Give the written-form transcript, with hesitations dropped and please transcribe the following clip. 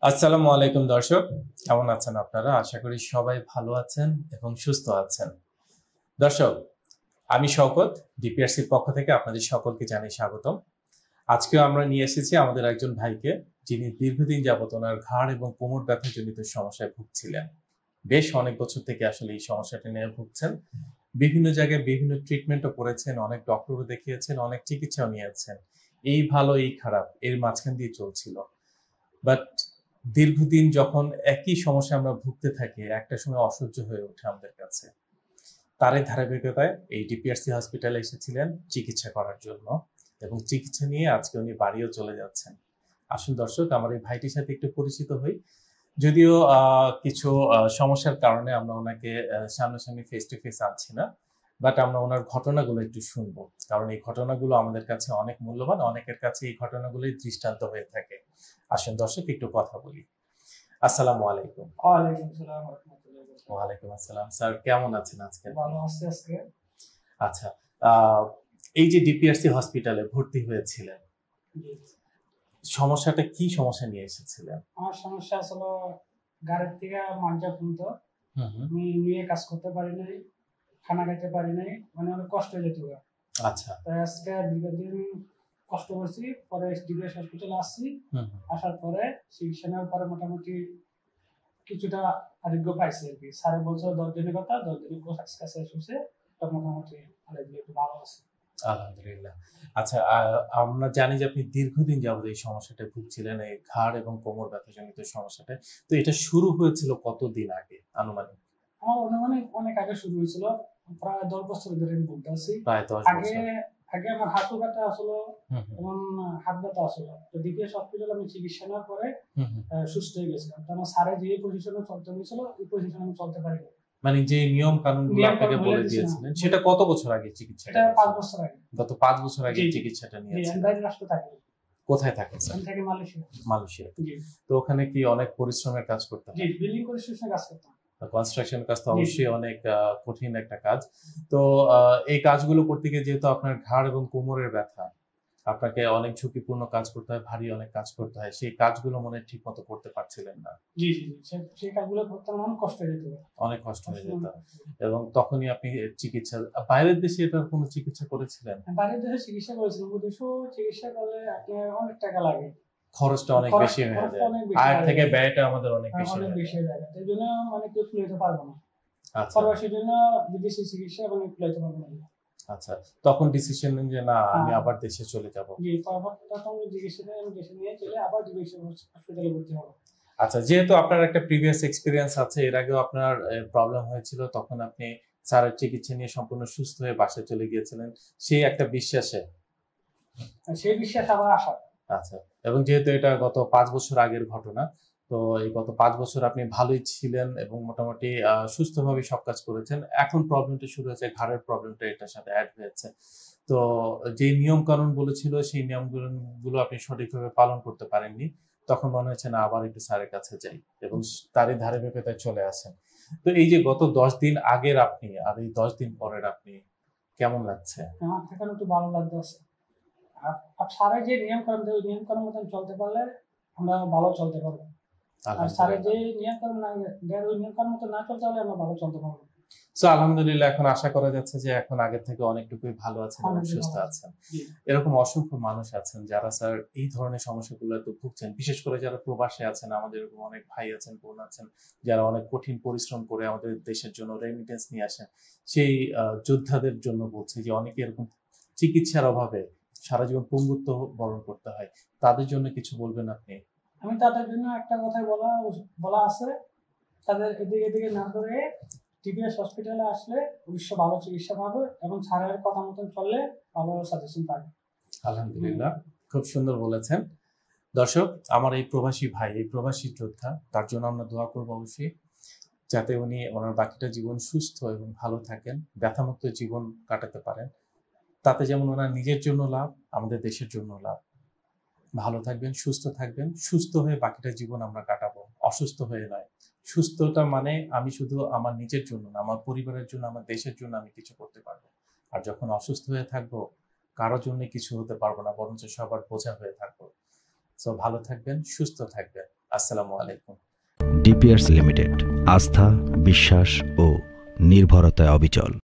আসসালামু আলাইকুম দর্শক, কেমন আছেন আপনারা? আশা করি সবাই ভালো আছেন এবং সুস্থ আছেন। দর্শক, আমি শওকত, ডিপিআরসির পক্ষ থেকে আপনাদের সকলকে জানাই স্বাগতম। আজকেও আমরা নিয়ে এসেছি আমাদের একজন ভাইকে, যিনি দীর্ঘদিন যাবত ওনার ঘাড় এবং কোমর ব্যথাজনিত সমস্যায় ভুগছিলেন। বেশ অনেক বছর থেকে আসলে এই সমস্যাটা নিয়ে ভুগছেন। বিভিন্ন জায়গায় বিভিন্ন ট্রিটমেন্টও করেছেন, অনেক ডক্টরও দেখিয়েছেন, অনেক চিকিৎসাও নিয়েছেন। এই ভালো এই খারাপ এর মাঝখান দিয়ে চলছিল। বাট দীর্ঘদিন যখন একই সমস্যায় আমরা ভুগতে থাকি, একটা সময় অসহ্য হয়ে ওঠে আমাদের কাছে। তারই ধারাবাহিকতায় এই ডিপিআরসি হসপিটালে এসেছিলেন চিকিৎসা করার জন্য, এবং চিকিৎসা নিয়ে আজকে উনি বাড়িও চলে যাচ্ছেন। আসুন দর্শক, আমার এই ভাইটির সাথে একটু পরিচিত হই। যদিও কিছু সমস্যার কারণে আমরা ওনাকে সামনাসামনি ফেস টু ফেস আনছি না, বাট আমরা ওনার ঘটনাগুলো একটু শুনবো, কারণ এই ঘটনাগুলো আমাদের কাছে অনেক মূল্যবান, অনেকের কাছে এই ঘটনাগুলোই দৃষ্টান্ত হয়ে থাকে। আসুন দর্শক, একটু কথা বলি। আসসালামু আলাইকুম। ওয়ালাইকুম আসসালাম ওয়া রাহমাতুল্লাহি ওয়া বারাকাতুহু। ওয়ালাইকুম আসসালাম। স্যার কেমন আছেন আজকে? ভালো আছি আজকে। আচ্ছা, আহ, এই যে ডিপিআরসি হসপিটালে ভর্তি হয়েছিলেন, জি। সমস্যাটা কি সমস্যা নিয়ে এসেছিলেন? আমার সমস্যা হলো গাড়ির থেকে মাঞ্জা খুলতো। হুম হুম। আমি নিয়ে কাজ করতে পারি নাই, খানা খাইতে পারি নাই, মানে অনেক কষ্ট হয়ে যেত। আচ্ছা। তাই আজকে দীর্ঘদিন কষ্ট করছি, পরে ডিবিএস হসপিটালে আসছি। হুম হুম। আসার পরে চিকিৎসা নেওয়ার পরে মোটামুটি কিছুটা আরোগ্য পাইছি আর কি। স্যারে বলছে 10 দিনের কথা, 10 দিনের কোর্স আজকে শেষ হয়েছে। তো মোটামুটি আলহামদুলিল্লাহ একটু ভালো আছে। আলহামদুলিল্লাহ। আচ্ছা, আমরা জানি যে আপনি দীর্ঘদিন যাবত এই সমস্যাটায় ভুগছিলেন, এই ঘাড় এবং কোমর ব্যথাজনিত সমস্যাটায়। তো এটা শুরু হয়েছিল কতদিন আগে আনুমানিক? আমার অনুমানিক অনেক আগে শুরু হয়েছিল, প্রায় 10 বছর ধরে আমি ভুগতে আছি। প্রায় 10 আগে বছর। আগে আমার হাঁটু ব্যথা আসলো হুম হুম। এবং হাত ব্যথা আসলো। তো ডিপিএস হসপিটালে আমি চিকিৎসা নেওয়ার পরে হুম হুম। সুস্থ হয়ে গেছিলাম। কারণ স্যারে যে পজিশনে চলতে বলেছিল ওই পজিশনে আমি চলতে পারিনি। মানে যে নিয়ম কানুনগুলো নিয়ম আপনাকে কানুন বলে বলে দিছে না। দিয়েছিলেন, সেটা কত বছর আগে চিকিৎসাটা এটা 5 নিয়েছিলেন? বছর আগে। গত 5 বছর আগে জি, জি। চিকিৎসাটা জি, আমি নিয়েছিলেন। বাইরের রাষ্ট্রে থাকি। কোথায় থাকেন স্যার? আমি থাকি মালয়েশিয়া। মালয়েশিয়াতে। জি। তো ওখানে কি অনেক পরিশ্রমের কাজ করতে জি, হয়? বিল্ডিং কনস্ট্রাকশন কাজ করতাম। কনস্ট্রাকশন কাজ তো জি, জি। অবশ্যই অনেক কঠিন একটা কাজ। তো এই কাজগুলো করতে গিয়ে যেহেতু আপনার ঘাড় এবং কোমরের ব্যথা, আপনাকে অনেক ঝুঁকিপূর্ণ কাজ করতে হয়, ভারী অনেক কাজ করতে হয়। সেই কাজগুলো মনে হয় ঠিকমতো করতে পারছিলেন না। জি, জি, জি। সেই কাজগুলো করতে আমার অনেক কষ্ট হয়ে যেত। অনেক কষ্ট হয়ে কষ্ট যেত। অনেক। এবং তখনই আপনি চিকিৎসা বাইরের দেশে এটার কোনো চিকিৎসা করেছিলেন? বাইরের দেশে চিকিৎসা করেছিলাম। দেশেও চিকিৎসা করলে আপনার অনেক টাকা লাগে। খরচটা অনেক বেশি হয়ে খরচটা যায়। অনেক বেশি আয়ের লাগে। থেকে ব্যয়টা আমাদের অনেক বেশি অনেক হয়ে বেশি যায়। হয়ে যায়। এই জন্য মানে কেউ কুলাইতে পারবো না। আচ্ছা, প্রবাসীর জন্য বিদেশি চিকিৎসা মানে কুলাইতে পারবো না। আচ্ছা। তখন ডিসিশন নিন যে না, আমি হ্যাঁ, আবার দেশে চলে যাব। জি, তখন চিকিৎসা নিয়ে আমি দেশে নিয়ে চলে আবার বিদেশি হসপিটালে ভর্তি হবো। আচ্ছা, যেহেতু আপনার একটা প্রিভিয়াস এক্সপেরিয়েন্স আছে, এর আগেও আপনার প্রবলেম হয়েছিল, তখন আপনি স্যারের চিকিৎসা নিয়ে সম্পূর্ণ সুস্থ হয়ে বাসায় চলে গিয়েছিলেন সেই একটা বিশ্বাসে। আর সেই বিশ্বাস আবার আসা। আচ্ছা, এবং যেহেতু এটা গত 5 বছর আগের ঘটনা, তো এই গত 5 বছর আপনি ভালোই ছিলেন এবং মোটামুটি সুস্থভাবে সব কাজ করেছেন। এখন প্রবলেমটা শুরু হয়েছে, ঘাড়ের প্রবলেমটা এটার সাথে এড হয়েছে। তো যে নিয়ম কানুন বলেছিল সেই নিয়মগুলো আপনি সঠিকভাবে পালন করতে পারেননি। তখন মনে হচ্ছে না, আবার একটু স্যারের কাছে যাই, এবং তারই ধারাবাহিকতায় চলে আসেন। তো এই যে গত 10 দিন আগের আপনি আর এই 10 দিন পরের আপনি, কেমন লাগছে? আমার এখন একটু ভালো লাগতেছে। আর স্যারের যে নিয়ম কানুন দেয় ওই নিয়ম কানুন মতন চলতে পারলে আমরা ভালো চলতে পারবো। আর স্যারের যে আলহামদুলিল্লাহ। নিয়ম কানুন না দেয় ওই নিয়ম কানুন মতো না চলতে পারলে আমরা ভালো চলতে পারবো। সো আলহামদুলিল্লাহ, এখন আশা করা যাচ্ছে যে এখন আগের থেকে অনেকটুকুই ভালো আছেন এবং সুস্থ আলহামদুলিল্লাহ। আছেন। জি, এরকম অসংখ্য মানুষ আছেন যারা স্যার এই ধরনের সমস্যাগুলোতে ভুগছেন। বিশেষ করে যারা প্রবাসে আছেন, আমাদের এরকম অনেক ভাই আছেন, বোন আছেন, যারা অনেক কঠিন পরিশ্রম করে আমাদের দেশের জন্য রেমিটেন্স নিয়ে আসেন। সেই যোদ্ধাদের জন্য বলছি যে অনেকে এরকম চিকিৎসার অভাবে সারা জীবন পঙ্গুত্ব বরণ করতে হয়। তাদের জন্য কিছু বলবেন আপনি? আমি তাদের জন্য একটা কথাই বলা আছে, তাদের এদিকে এদিকে না করে টিবিএস হসপিটালে আসলে অবশ্যই ভালো চিকিৎসা পাবে এবং স্যারের কথা মতন চললে ভালো সাজেশন পাবে। আলহামদুলিল্লাহ, খুব সুন্দর বলেছেন। দর্শক, আমার এই প্রবাসী ভাই, এই প্রবাসী যোদ্ধা, তার জন্য আমরা দোয়া করবো অবশ্যই, যাতে উনি ওনার বাকিটা জীবন সুস্থ এবং ভালো থাকেন, ব্যথামুক্ত জীবন কাটাতে পারেন। তাতে যেমন ওনার নিজের জন্য লাভ, আমাদের দেশের জন্য লাভ। ভালো থাকবেন, সুস্থ থাকবেন। সুস্থ হয়ে বাকিটা জীবন আমরা কাটাবো, অসুস্থ হয়ে নয়। সুস্থতা মানে আমি শুধু আমার নিজের জন্য না, আমার পরিবারের জন্য, আমার দেশের জন্য আমি কিছু করতে পারবো। আর যখন অসুস্থ হয়ে থাকবো, কারো জন্য কিছু হতে পারবো না, বরঞ্চ সবার বোঝা হয়ে থাকবো। সো ভালো থাকবেন, সুস্থ থাকবেন। আসসালামু আলাইকুম। ডিপিআরসি লিমিটেড, আস্থা, বিশ্বাস ও নির্ভরতায় অবিচল।